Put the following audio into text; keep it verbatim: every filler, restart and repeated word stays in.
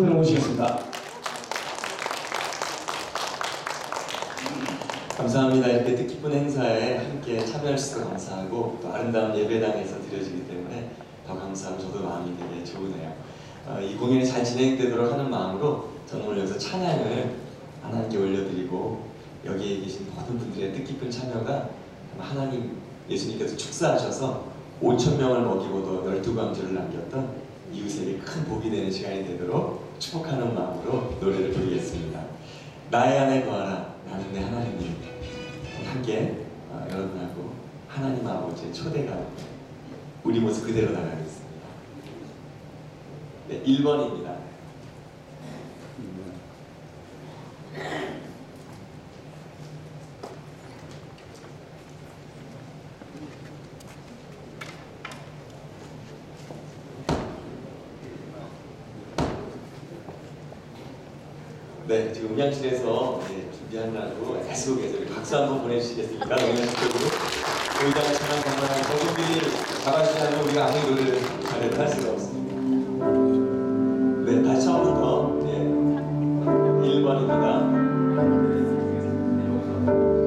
그분을 모시겠습니다. 감사합니다. 이렇게 뜻깊은 행사에 함께 참여할 수 있어서 감사하고 또 아름다운 예배당에서 드려지기 때문에 더 감사하고 저도 마음이 되게 좋으네요. 어, 이 공연이 잘 진행되도록 하는 마음으로 저는 오늘 여기서 찬양을 하나님께 올려드리고 여기에 계신 모든 분들의 뜻깊은 참여가 하나님 예수님께서 축사하셔서 오천 명을 먹이고도 열두 광주를 남겼던 이웃에게 큰 복이 되는 시간이 되도록 축복하는 마음으로 노래를 부르겠습니다. 나의 안에 거하라 나는 내 하나님님. 함께 어, 여러분하고 하나님 아버지의 초대가 우리 모습 그대로 나가겠습니다. 네, 일 번입니다. 네, 지금 음향실에서 네, 준비하느라고 애쓰고 계세요. 박수 한번 보내주시겠습니까? 음향실 쪽으로. 의장의 찬양 정말 저분들이 잘하시지 않으면 우리가 아무리 노래를 잘해도 할 수가 없습니다. 네, 다시 처음부터 네, 일 번입니다.